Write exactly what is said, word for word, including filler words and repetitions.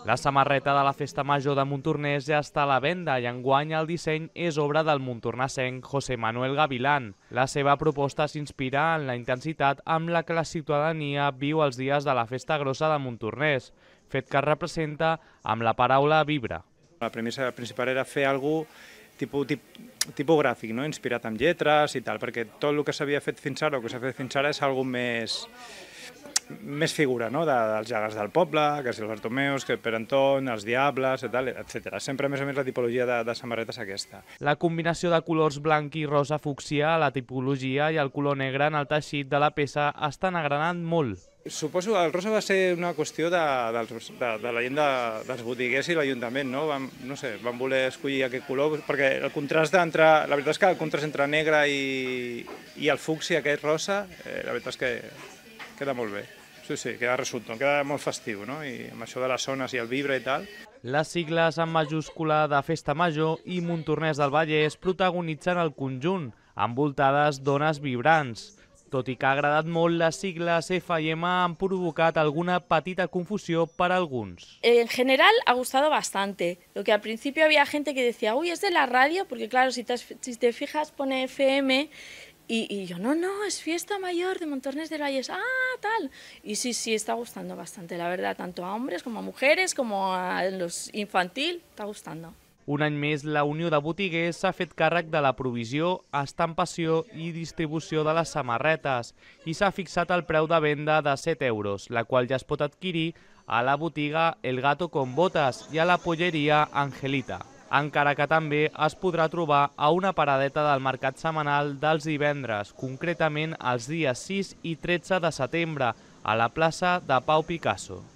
La samarreta de la Festa Major de Montornès ja està a la venda i enguany el disseny és obra del montornesenc José Manuel Gavilán. La seva proposta s'inspira en la intensitat amb la que la ciutadania viu els dies de la Festa Grossa de Montornès, fet que es representa amb la paraula vibra. La premissa principal era fer alguna cosa tipus, tip, tipogràfic, no? Inspirat en lletres i tal, perquè tot el que s'havia fet fins ara o que s'ha fet fins ara és alguna més, més figura, no? De, dels gegants del poble, que és els Bartomeus, que el Pere Anton, els Diables, etcètera. Sempre, a més a més, la tipologia de, de samarretes aquesta. La combinació de colors blanc i rosa fúcsia, la tipologia i el color negre en el teixit de la peça estan agranant molt. Suposo que el rosa va ser una qüestió de, de, de la gent de, dels botiguers i l'Ajuntament, no? Vam, no sé, van voler escollir aquest color, perquè el contrast entre, la veritat és que el contrast entre negre i, i el fucsi, aquest rosa, eh, la veritat és que queda molt bé. Sí, sí, queda resultant, queda molt festiu, no? I amb això de les zones i el vibra i tal. Les sigles en majúscula de Festa Major i Montornès del Vallès protagonitzen el conjunt, envoltades d'ones vibrants. Tot i que ha agradat molt, les sigles F i M han provocat alguna petita confusió per a alguns. En general ha gustado bastante. Lo que al principio había gente que decía, uy, es de la radio, porque claro, si te, si te fijas pone F M, y, y yo, no, no, es Fiesta Mayor de Montornès del Vallès, ah, tal. Y sí, sí, está gustando bastante, la verdad, tanto a hombres como a mujeres, como a los infantil, está gustando. Un any més, la Unió de Botiguers s'ha fet càrrec de la provisió, estampació i distribució de les samarretes i s'ha fixat el preu de venda de set euros, la qual ja es pot adquirir a la botiga El Gato con Botas i a la polleria Angelita, encara que també es podrà trobar a una paradeta del mercat setmanal dels divendres, concretament els dies sis i tretze de setembre, a la plaça de Pau Picasso.